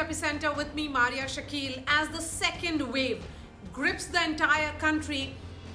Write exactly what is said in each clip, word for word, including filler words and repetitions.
Epicenter with me, Maria Shakil. As the second wave grips the entire country,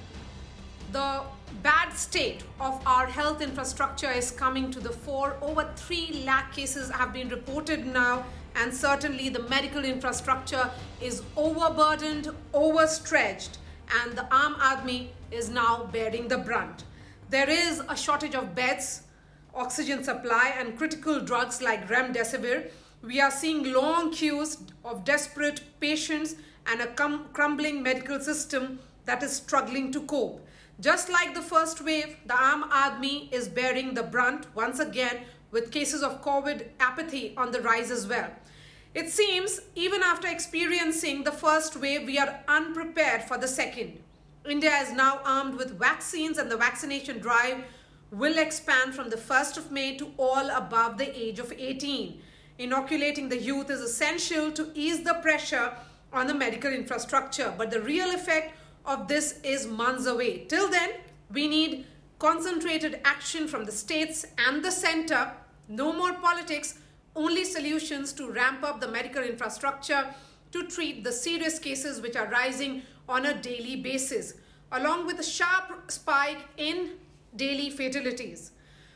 the bad state of our health infrastructure is coming to the fore. Over three lakh cases have been reported now, and certainly the medical infrastructure is overburdened, overstretched, and the Aam Aadmi is now bearing the brunt. There is a shortage of beds, oxygen supply, and critical drugs like remdesivir. We are seeing long queues of desperate patients and a crumbling medical system that is struggling to cope. Just like the first wave, the Aam Aadmi is bearing the brunt once again, with cases of COVID apathy on the rise as well. It seems even after experiencing the first wave, we are unprepared for the second. India is now armed with vaccines, and the vaccination drive will expand from the first of May to all above the age of eighteen. Inoculating the youth is essential to ease the pressure on the medical infrastructure, but the real effect of this is months away. Till then, we need concentrated action from the states and the center. No more politics, only solutions to ramp up the medical infrastructure to treat the serious cases which are rising on a daily basis, along with a sharp spike in daily fatalities.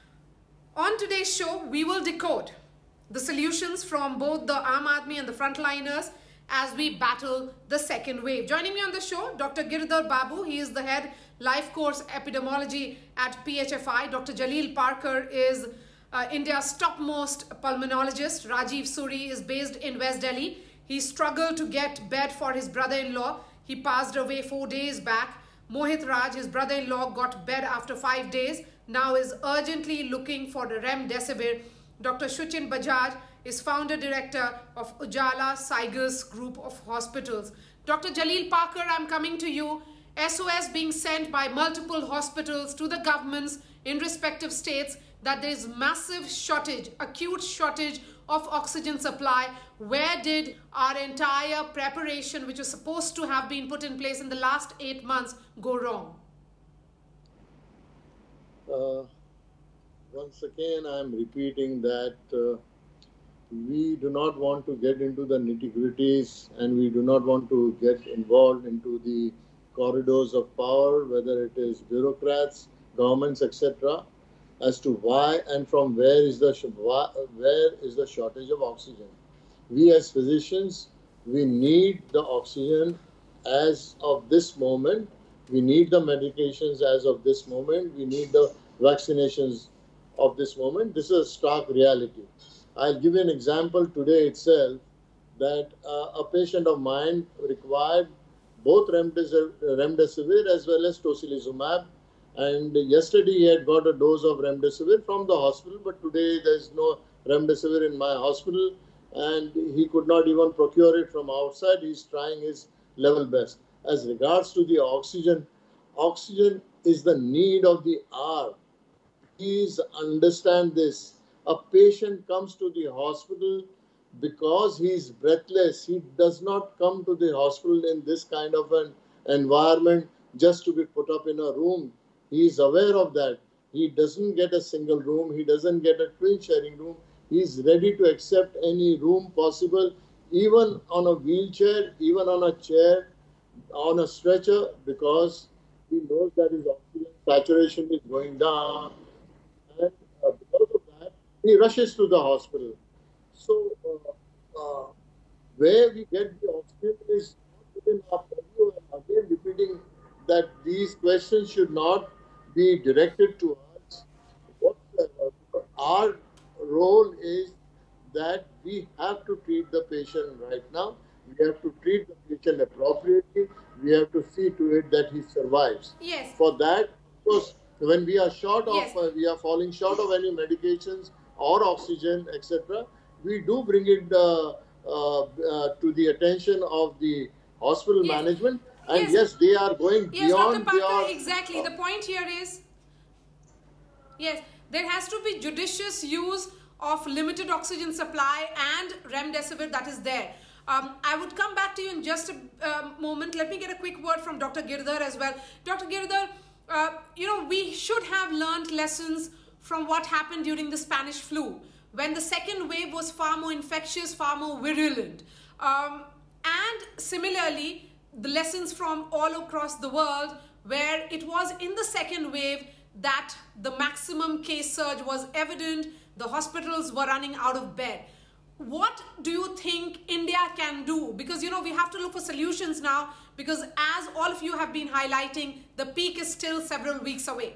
On today's show, we will decode the solutions from both the Aam Aadmi and the frontliners as we battle the second wave. Joining me on the show, Doctor Giridhar Babu. He is the head life course epidemiology at P H F I. Doctor Jaleel Parker is uh, India's topmost pulmonologist. Rajiv Suri is based in West Delhi. He struggled to get bed for his brother-in-law. He passed away four days back. Mohit Raj, his brother-in-law, got bed after five days. Now is urgently looking for the remdesivir. Doctor Shuchin Bajaj is founder director of Ujala Cygers Group of Hospitals. Doctor Jaleel Parker, I'm coming to you. S O S being sent by multiple hospitals to the governments in respective states that there is massive shortage, acute shortage of oxygen supply. Where did our entire preparation, which was supposed to have been put in place in the last eight months, go wrong? Uh, once again, I'm repeating that uh, we do not want to get into the nitty-gritties, and we do not want to get involved into the corridors of power, whether it is bureaucrats, governments, et cetera, as to why and from where is the why, where is the shortage of oxygen. We as physicians, we need the oxygen as of this moment. We need the medications as of this moment. We need the vaccinations of this moment. This is a stark reality. I'll give you an example today itself that uh, a patient of mine required both remdesivir, remdesivir as well as tocilizumab. And yesterday he had got a dose of remdesivir from the hospital, but today there's no remdesivir in my hospital and he could not even procure it from outside. He's trying his level best. As regards to the oxygen, oxygen is the need of the hour. Please understand this. A patient comes to the hospital because he's breathless. He does not come to the hospital in this kind of an environment just to be put up in a room. He is aware of that. He doesn't get a single room. He doesn't get a twin sharing room. He's ready to accept any room possible, even on a wheelchair, even on a chair, on a stretcher, because he knows that his oxygen saturation is going down. And uh, because of that, he rushes to the hospital. So, uh, uh, where we get the oxygen is not within our purview. And again, repeating that these questions should not be directed to us. What uh, our role is that we have to treat the patient right now. We have to treat the patient appropriately. We have to see to it that he survives. Yes. For that, of course, when we are short of, yes. uh, we are falling short of any medications or oxygen, et cetera, we do bring it uh, uh, uh, to the attention of the hospital yes. management. And yes. yes, they are going yes, beyond Doctor Parker, their... exactly. The point here is, yes, there has to be judicious use of limited oxygen supply and remdesivir that is there. Um, I would come back to you in just a uh, moment. Let me get a quick word from Doctor Giridhar as well. Doctor Giridhar, uh, you know, we should have learned lessons from what happened during the Spanish flu, when the second wave was far more infectious, far more virulent. Um, and similarly, the lessons from all across the world, where it was in the second wave that the maximum case surge was evident, the hospitals were running out of bed. What do you think India can do? Because, you know, we have to look for solutions now, because as all of you have been highlighting, the peak is still several weeks away.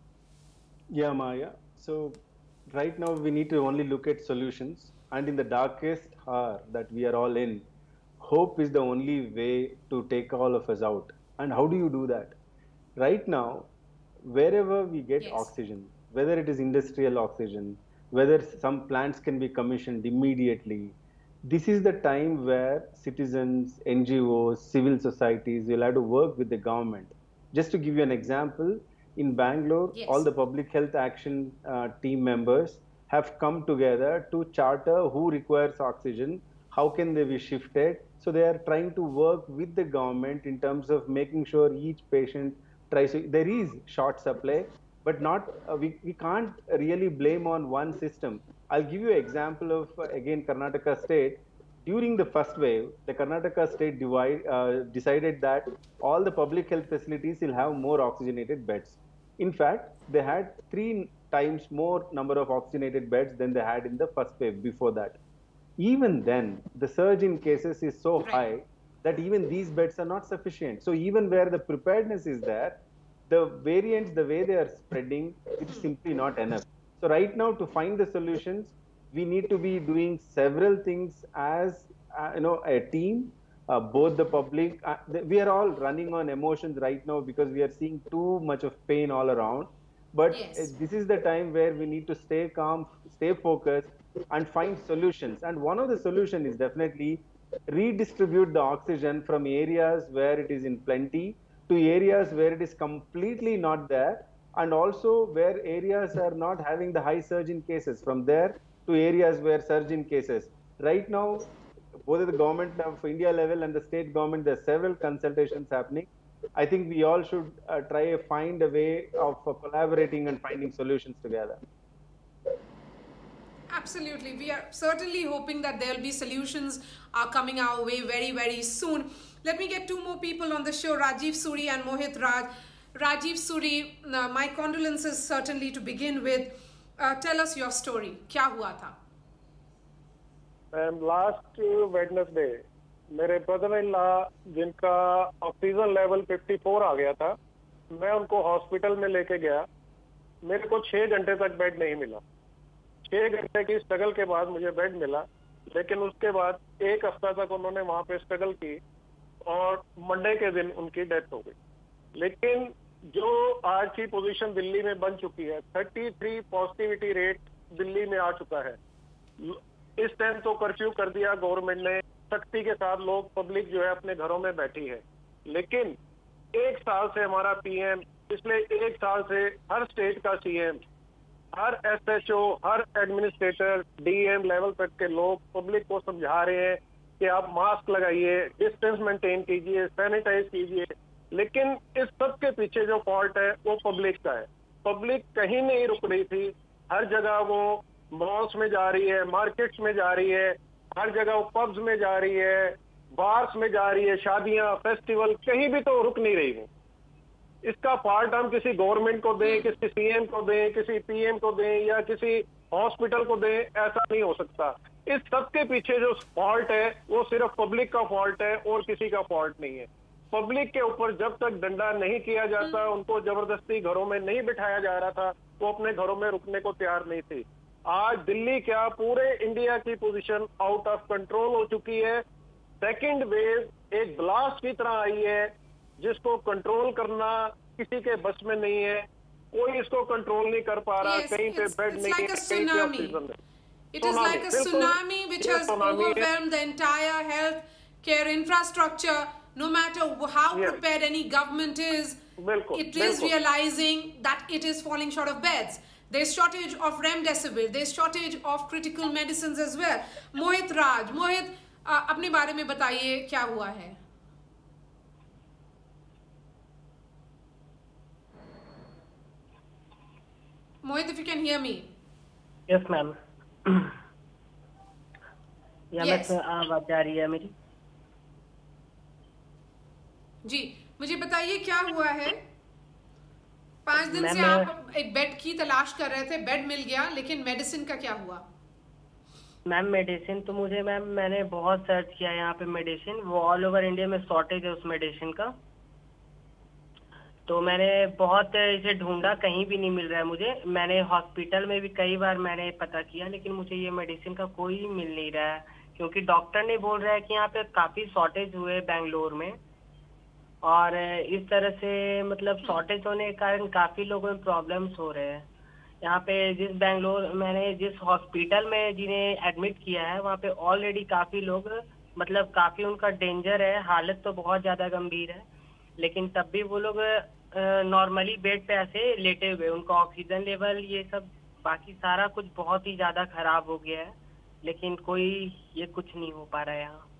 Yeah, Maya. So right now we need to only look at solutions, and in the darkest hour that we are all in, hope is the only way to take all of us out. And how do you do that? Right now, wherever we get Yes. oxygen, whether it is industrial oxygen, whether some plants can be commissioned immediately, this is the time where citizens, N G Os, civil societies will have to work with the government. Just to give you an example, in Bangalore, all Yes. the public health action uh, team members have come together to charter who requires oxygen, how can they be shifted. So they are trying to work with the government in terms of making sure each patient tries to, there is short supply, but not, uh, we, we can't really blame on one system. I'll give you an example of, uh, again, Karnataka state. During the first wave, the Karnataka state divide, uh, decided that all the public health facilities will have more oxygenated beds. In fact, they had three times more number of oxygenated beds than they had in the first wave before that. Even then, the surge in cases is so Right. high that even these beds are not sufficient. So even where the preparedness is there, the variants, the way they are spreading, it is simply not enough. So right now, to find the solutions, we need to be doing several things as uh, you know, a team. Uh, both the public, uh, the, we are all running on emotions right now because we are seeing too much of pain all around. But uh, Yes. this is the time where we need to stay calm, stay focused, and find solutions. And one of the solutions is definitely redistribute the oxygen from areas where it is in plenty to areas where it is completely not there, and also where areas are not having the high surge in cases, from there to areas where surge in cases. Right now, both at the government of India level and the state government, there are several consultations happening. I think we all should uh, try to find a way of uh, collaborating and finding solutions together. Absolutely. We are certainly hoping that there will be solutions are coming our way very, very soon. Let me get two more people on the show, Rajiv Suri and Mohit Raj. Rajiv Suri, uh, my condolences certainly to begin with. Uh, tell us your story. क्या हुआ था? And last Wednesday, मेरे brother in law जिनका oxygen level चौवन आ गया था, मैं उनको हॉस्पिटल में लेके गया. मेरे को छह घंटे तक बेड नहीं मिला. छह घंटे की स्ट्रगल के बाद मुझे बेड मिला, लेकिन उसके बाद एक हफ्ता तक उन्होंने वहां पे स्ट्रगल की और मंडे के दिन उनकी डेथ हो गई. लेकिन जो आज की पोजीशन दिल्ली में बन चुकी है, तैंतीस पॉजिटिविटी रेट दिल्ली में आ चुका है. इस टाइम तो कर्फ्यू कर दिया गवर्नमेंट ने, सख्ती के साथ लोग पब्लिक जो है अपने घरों में बैठी है. लेकिन एक साल से हमारा पीएम, पिछले एक साल से हर स्टेट का सीएम, हर एसएचओ, हर एडमिनिस्ट्रेटर, डीएम लेवल तक के लोग पब्लिक को समझा रहे हैं कि आप मास्क लगाइए, डिस्टेंस मेंटेन कीजिए, सैनिटाइज कीजिए. लेकिन इस सब के पीछे जो फॉल्ट है वो पब्लिक का है. पब्लिक कहीं नहीं रुक रही थी. हर जगह वो मॉल्स में जा रही है, मार्केट्स में जा रही है, हर जगह वो पब्स में जा रही है, बार्स में जा रही है, शादियां, फेस्टिवल, कहीं भी तो रुक नहीं रही वो. इसका फॉल्ट हम किसी गवर्नमेंट को दें, किसी सीएम को दें, किसी पीएम को दें या किसी हॉस्पिटल को दें, ऐसा नहीं हो सकता. इस सब के पीछे जो फॉल्ट है वो सिर्फ पब्लिक का फॉल्ट है और किसी का फॉल्ट नहीं है. पब्लिक के ऊपर जब तक डंडा नहीं किया जाता, उनको जबरदस्ती घरों में नहीं बिठाया जा रहा था, वो अपने घरों में रुकने को तैयार नहीं थी. आज दिल्ली क्या पूरे इंडिया की पोजीशन आउट ऑफ कंट्रोल हो चुकी है. सेकंड वेव एक ब्लास्ट की तरह आई है जिसको कंट्रोल करना किसी के बस में नहीं है. कोई इसको कंट्रोल नहीं कर पा रहा. Yes, कहीं पे it's, बेड it's नहीं like है, a कहीं पे tsunami. ऑक्सीजन नहीं. It is like a tsunami which ये has tsunami है. overwhelmed the entire health care infrastructure. No matter how Yes. prepared any government is, बिल्कुल, it is बिल्कुल. realizing that it is falling short of beds. There is shortage of remdesivir. There is shortage of critical medicines as well. Mohit Raj, Mohit, uh, अपने बारे में बताइए क्या हुआ है? Mohit, if you can hear me. Yes, ma'am. या Yes. मैं आवाज जा रही है मेरी? जी, मुझे बताइए क्या हुआ है? पांच दिन मैम से मैं आप एक बेड की तलाश कर रहे थे, बेड मिल गया, लेकिन मेडिसिन का क्या हुआ? मैम मेडिसिन तो मुझे मैम मैंने बहुत सर्च किया यहाँ पे मेडिसिन, वो ऑल ओवर इंडिया में शॉर्टेज है उस मेडिसिन का। तो मैंने बहुत इसे ढूंढा, कहीं भी नहीं मिल रहा है मुझे। मैंने हॉस्पिटल में भी कई बार मैंने पता किया, लेकिन मुझे ये मेडिसिन का कोई मिल नहीं रहा है, क्योंकि डॉक्टर ने बोल रहा है कि यहाँ पे काफी शॉर्टेज हुए बेंगलोर में। और इस तरह से मतलब शॉर्टेज होने के कारण काफी लोगों में प्रॉब्लम्स हो रहे हैं। यहाँ पे जिस बेंगलोर मैंने जिस हॉस्पिटल में जिन्हें एडमिट किया है, वहाँ पे ऑलरेडी काफी लोग मतलब काफी उनका डेंजर है, हालत तो बहुत ज्यादा गंभीर है, लेकिन तब भी वो लोग नॉर्मली बेड पे ऐसे लेटे हुए, उनका ऑक्सीजन लेवल ये सब बाकी सारा कुछ बहुत ही ज्यादा खराब हो गया है, लेकिन कोई ये कुछ नहीं हो पा रहा है यहाँ।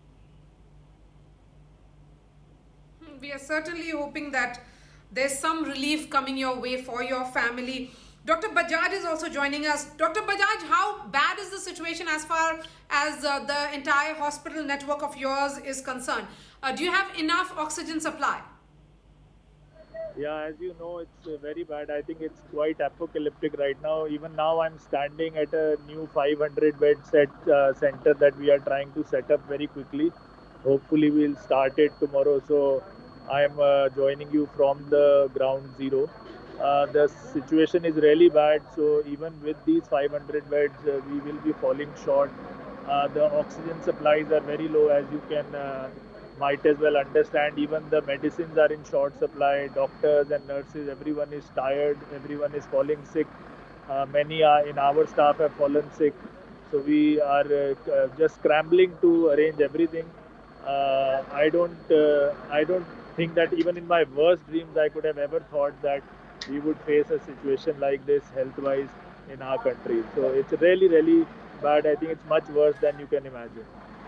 We are certainly hoping that there's some relief coming your way for your family. Doctor Bajaj is also joining us. Doctor Bajaj, how bad is the situation as far as uh, the entire hospital network of yours is concerned? Uh, do you have enough oxygen supply? Yeah, as you know, it's uh, very bad. I think it's quite apocalyptic right now. Even now, I'm standing at a new five hundred bed set uh, center that we are trying to set up very quickly. Hopefully, we'll start it tomorrow. So, I'm uh, joining you from the ground zero. Uh, the situation is really bad. So, even with these five hundred beds, uh, we will be falling short. Uh, the oxygen supplies are very low, as you can. Uh, might as well understand. Even the medicines are in short supply. Doctors and nurses, everyone is tired, everyone is falling sick. Uh, many are in our staff have fallen sick, so we are uh, just scrambling to arrange everything. uh, I don't uh, I don't think that even in my worst dreams I could have ever thought that we would face a situation like this health wise in our country. So it's really really bad. I think it's much worse than you can imagine.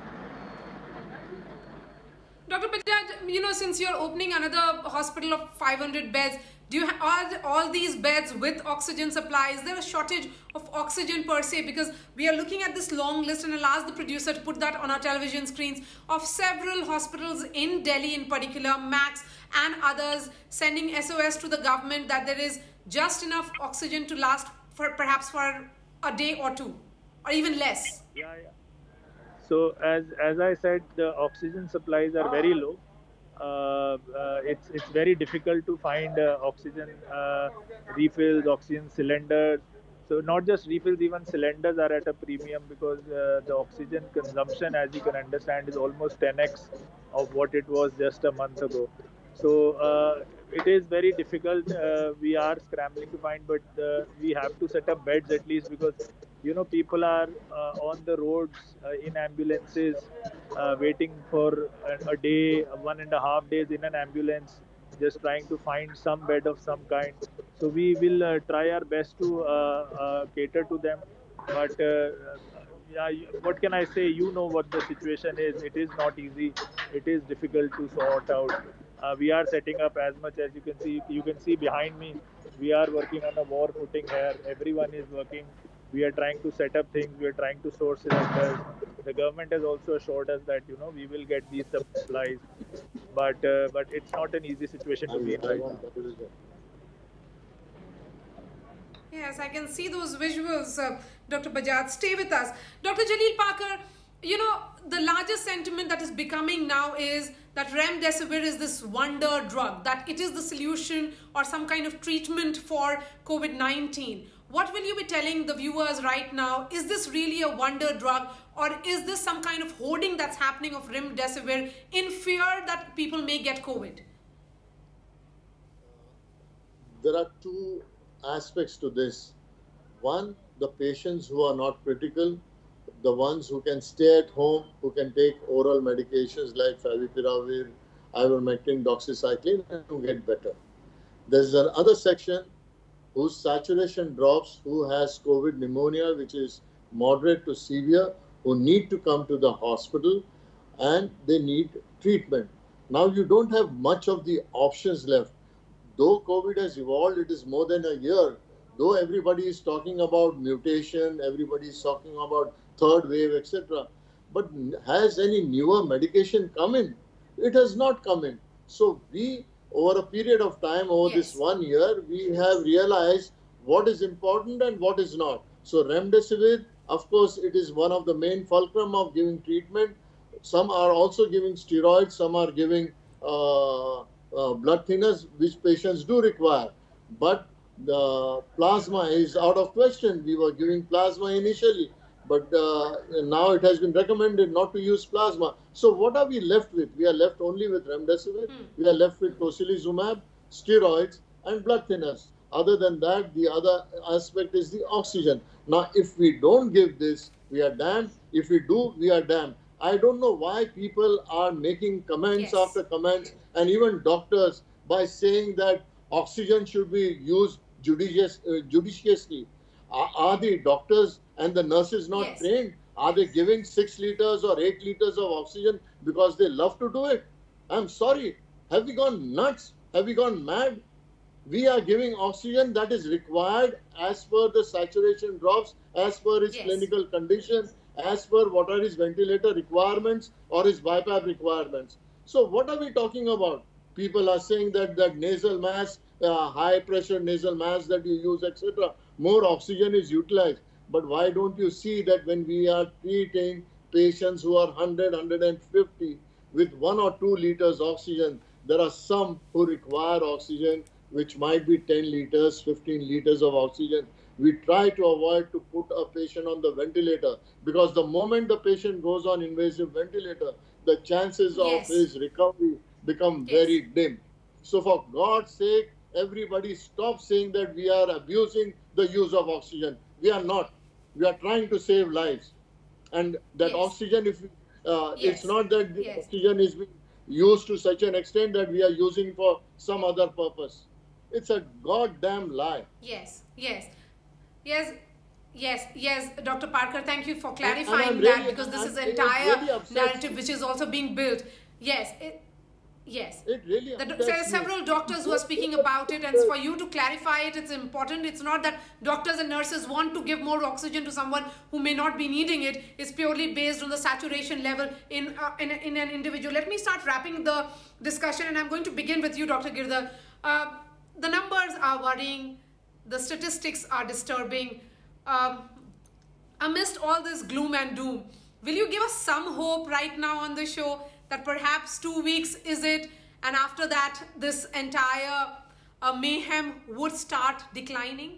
Doctor Bajaj, you know, since you're opening another hospital of five hundred beds, do you have are all these beds with oxygen supply? Is there a shortage of oxygen per se? Because we are looking at this long list, and I'll ask the producer to put that on our television screens, of several hospitals in Delhi in particular, Max and others, sending S O S to the government that there is just enough oxygen to last for perhaps for a day or two, or even less. Yeah, yeah. So as as I said, the oxygen supplies are very low. Uh, uh, it's it's very difficult to find uh, oxygen uh, refills, oxygen cylinders. So not just refills, even cylinders are at a premium because uh, the oxygen consumption, as you can understand, is almost ten x of what it was just a month ago. So uh, it is very difficult. Uh, we are scrambling to find, but uh, we have to set up beds at least because you know people are uh, on the roads uh, in ambulances uh, waiting for a, a day, one and a half days in an ambulance, just trying to find some bed of some kind. So we will uh, try our best to uh, uh, cater to them, but uh, yeah, what can I say? You know what the situation is. It is not easy. It is difficult to sort out. Uh, we are setting up as much as you can see. You can see behind me. We are working on a war footing here. Everyone is working. We are trying to set up things. We are trying to source cylinders. The government has also assured us that you know we will get these supplies, but uh, but it's not an easy situation to be in right now. Yes, I can see those visuals, uh, Doctor Bajaj. Stay with us. Doctor Jaleel Parker, you know, the largest sentiment that is becoming now is that remdesivir is this wonder drug, that it is the solution or some kind of treatment for COVID nineteen. What will you be telling the viewers right now? Is this really a wonder drug, or is this some kind of hoarding that's happening of remdesivir in fear that people may get COVID? There are two aspects to this. One, the patients who are not critical, the ones who can stay at home, who can take oral medications like favipiravir, ivermectin, doxycycline, and to get better. There's another section whose saturation drops, who has COVID pneumonia, which is moderate to severe, who need to come to the hospital and they need treatment. Now you don't have much of the options left. Though COVID has evolved, it is more than a year though everybody is talking about mutation, everybody is talking about third wave, et cetera. But has any newer medication come in? It has not come in. So we, over a period of time, over yes. this one year, we have realized what is important and what is not. So remdesivir, of course, it is one of the main fulcrum of giving treatment. Some are also giving steroids, some are giving uh, uh, blood thinners, which patients do require. But the plasma is out of question. We were giving plasma initially, but uh, now it has been recommended not to use plasma. So what are we left with? We are left only with remdesivir. Mm. We are left with tocilizumab, steroids, and blood thinners. Other than that, the other aspect is the oxygen. Now, if we don't give this, we are damned. If we do, we are damned. I don't know why people are making comments yes. after comments, and even doctors, by saying that oxygen should be used judicious, uh, judiciously. Are, are the doctors and the nurses not yes. trained? Are they giving six liters or eight liters of oxygen because they love to do it? I'm sorry. Have we gone nuts? Have we gone mad? We are giving oxygen that is required as per the saturation drops, as per his yes. clinical condition, as per what are his ventilator requirements or his BiPAP requirements. So what are we talking about? People are saying that that nasal mask, uh, high pressure nasal mask that you use, et cetera, more oxygen is utilized. But why don't you see that when we are treating patients who are one hundred, one hundred fifty with one or two liters oxygen, there are some who require oxygen, which might be ten liters, fifteen liters of oxygen. We try to avoid to put a patient on the ventilator, because the moment the patient goes on invasive ventilator, the chances yes. of his recovery become yes. very dim. So for God's sake, everybody stop saying that we are abusing the use of oxygen. We are not. We are trying to save lives. And that yes. oxygen, if uh, yes. it's not that the yes. oxygen is being used to such an extent that we are using for some other purpose. It's a goddamn lie. Yes, yes, yes, yes, yes, Doctor Parker, thank you for clarifying really, that, because this I'm is the entire really narrative which is also being built. Yes, it, yes. It really the, there are several me. doctors who are speaking about it, and for you to clarify it, it's important. It's not that doctors and nurses want to give more oxygen to someone who may not be needing it. It's purely based on the saturation level in, uh, in, in an individual. Let me start wrapping the discussion, and I'm going to begin with you, Doctor Girdhar. Uh, The numbers are worrying, the statistics are disturbing. Um, amidst all this gloom and doom, will you give us some hope right now on the show that perhaps two weeks is it, and after that this entire uh, mayhem would start declining?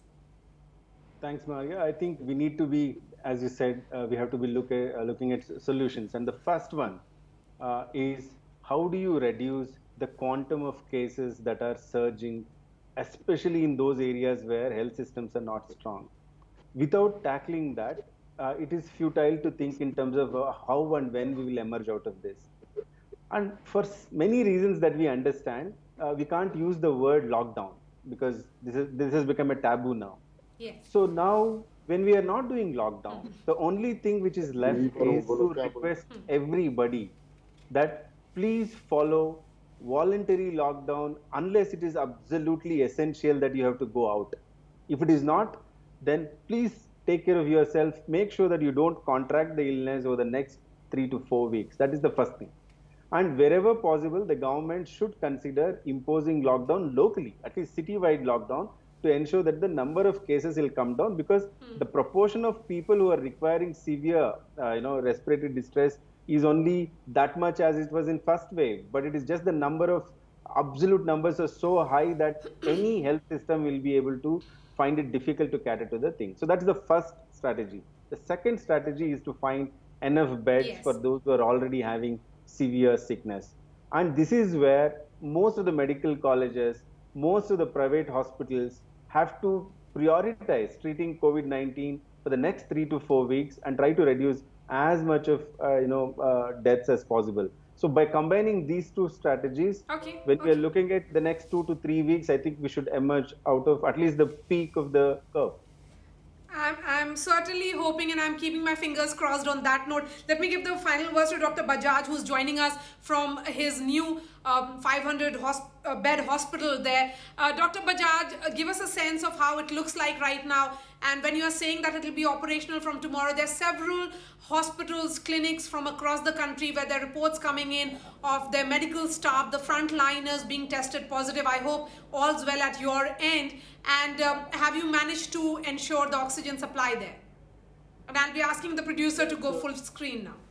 Thanks, Maria. I think we need to be, as you said, uh, we have to be look at, uh, looking at solutions. And the first one uh, is, how do you reduce the quantum of cases that are surging, especially in those areas where health systems are not strong? Without tackling that, uh, it is futile to think in terms of uh, how and when we will emerge out of this. And for many reasons that we understand, uh, we can't use the word lockdown, because this, is, this has become a taboo now. Yes. So now, when we are not doing lockdown, mm-hmm. the only thing which is left is to request everybody that please follow voluntary lockdown unless it is absolutely essential that you have to go out. If it is not, then please take care of yourself. Make sure that you don't contract the illness over the next three to four weeks. That is the first thing. And wherever possible, the government should consider imposing lockdown locally, at least city-wide lockdown, to ensure that the number of cases will come down, because mm. the proportion of people who are requiring severe, uh, you know, respiratory distress is only that much as it was in first wave, but it is just the number of absolute numbers are so high that any health system will be able to find it difficult to cater to the thing. So that's the first strategy. The second strategy is to find enough beds yes. for those who are already having severe sickness. And this is where most of the medical colleges, most of the private hospitals have to prioritize treating COVID nineteen for the next three to four weeks and try to reduce as much of uh, you know uh, deaths as possible. So by combining these two strategies, okay, when okay. we are looking at the next two to three weeks, I think we should emerge out of at least the peak of the curve. I'm, I'm certainly hoping, and I'm keeping my fingers crossed on that note. Let me give the final words to Doctor Bajaj, who's joining us from his new um, five hundred hosp uh, bed hospital there. Uh, Doctor Bajaj, uh, give us a sense of how it looks like right now. And when you are saying that it will be operational from tomorrow, there are several hospitals, clinics from across the country where there are reports coming in of their medical staff, the frontliners being tested positive. I hope all's well at your end. And um, have you managed to ensure the oxygen supply there? And I'll be asking the producer to go full screen now.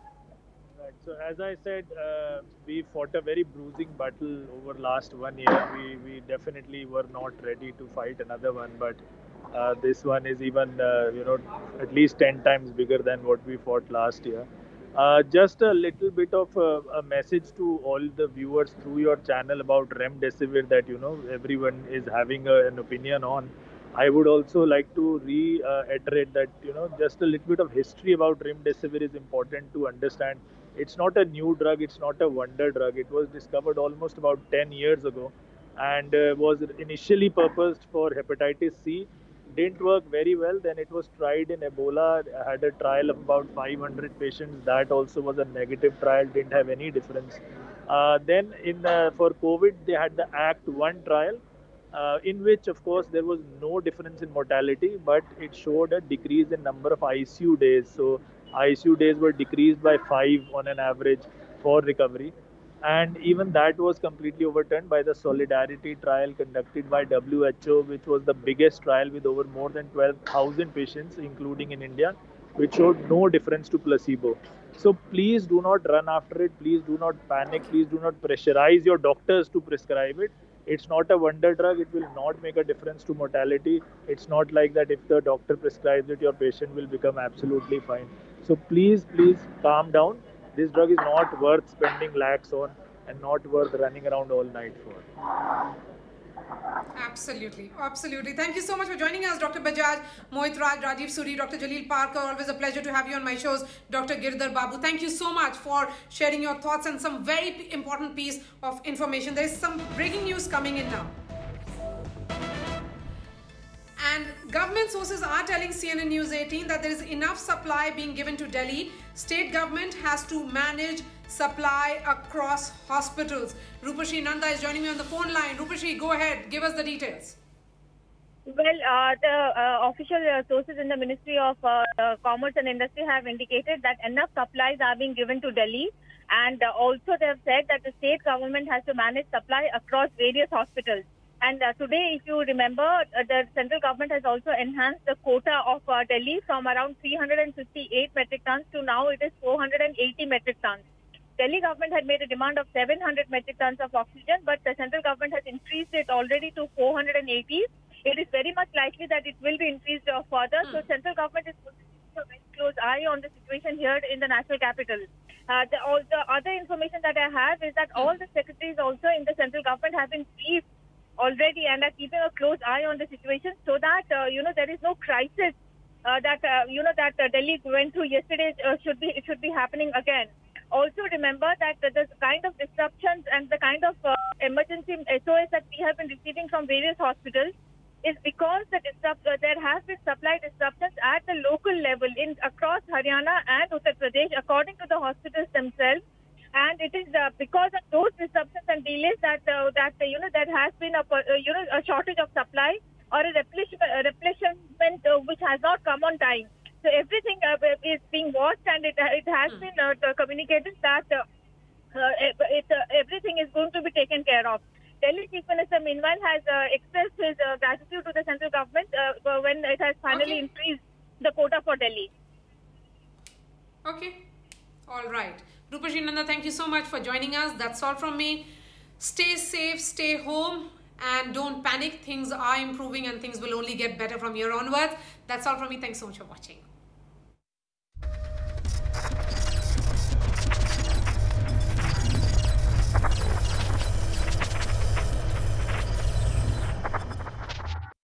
Right. So as I said, uh, we fought a very bruising battle over last one year. We, we definitely were not ready to fight another one, but uh, this one is even, uh, you know, at least ten times bigger than what we fought last year. Uh, just a little bit of a, a message to all the viewers through your channel about Remdesivir that, you know, everyone is having a, an opinion on. I would also like to reiterate that, you know, just a little bit of history about Remdesivir is important to understand. It's not a new drug. It's not a wonder drug. It was discovered almost about ten years ago and uh, was initially purposed for hepatitis C. Didn't work very well. Then it was tried in Ebola, had a trial of about five hundred patients. That also was a negative trial, didn't have any difference. Uh, then in uh, for COVID, they had the ACT one trial, uh, in which, of course, there was no difference in mortality, but it showed a decrease in number of I C U days. So I C U days were decreased by five on an average for recovery. And even that was completely overturned by the Solidarity trial conducted by W H O, which was the biggest trial with over more than twelve thousand patients, including in India, which showed no difference to placebo. So please do not run after it. Please do not panic. Please do not pressurize your doctors to prescribe it. It's not a wonder drug. It will not make a difference to mortality. It's not like that if the doctor prescribes it, your patient will become absolutely fine. So please, please calm down. This drug is not worth spending lakhs on and not worth running around all night for. Absolutely, absolutely. Thank you so much for joining us, Doctor Bajaj, Mohit Raj, Rajiv Suri, Doctor Jaleel Parker. Always a pleasure to have you on my shows. Doctor Girdhar Babu, thank you so much for sharing your thoughts and some very important piece of information. There is some breaking news coming in now. And government sources are telling C N N News eighteen that there is enough supply being given to Delhi. State government has to manage supply across hospitals. Rupashri Nanda is joining me on the phone line. Rupashri, go ahead. Give us the details. Well, uh, the uh, official uh, sources in the Ministry of uh, uh, Commerce and Industry have indicated that enough supplies are being given to Delhi. And uh, also they have said that the state government has to manage supply across various hospitals. And uh, today, if you remember, uh, the central government has also enhanced the quota of uh, Delhi from around three hundred fifty-eight metric tons to now it is four hundred eighty metric tons. Delhi government had made a demand of seven hundred metric tons of oxygen, but the central government has increased it already to four hundred eighty. It is very much likely that it will be increased uh, further. Mm. So central government is going to keep a very close eye on the situation here in the national capital. Uh, the, all the other information that I have is that mm. all the secretaries also in the central government have been briefed already and are keeping a close eye on the situation so that, uh, you know, there is no crisis uh, that, uh, you know, that uh, Delhi went through yesterday uh, should be, it should be happening again. Also remember that uh, the kind of disruptions and the kind of uh, emergency S O S that we have been receiving from various hospitals is because the disrupt, uh, there have been supply disruptions at the local level in across Haryana and Uttar Pradesh according to the hospitals themselves. And it is uh, because of those disruptions and delays that uh, that uh, you know there has been a uh, you know a shortage of supply or a replenishment uh, which has not come on time. So everything uh, is being watched and it it has mm. been uh, communicated that uh, uh, it, uh, everything is going to be taken care of. Delhi Chief Minister meanwhile has uh, expressed his uh, gratitude to the central government uh, when it has finally okay. increased the quota for Delhi. Okay, all right. Rupashri Nanda, thank you so much for joining us. That's all from me. Stay safe, stay home, and don't panic. Things are improving and things will only get better from here onwards. That's all from me. Thanks so much for watching.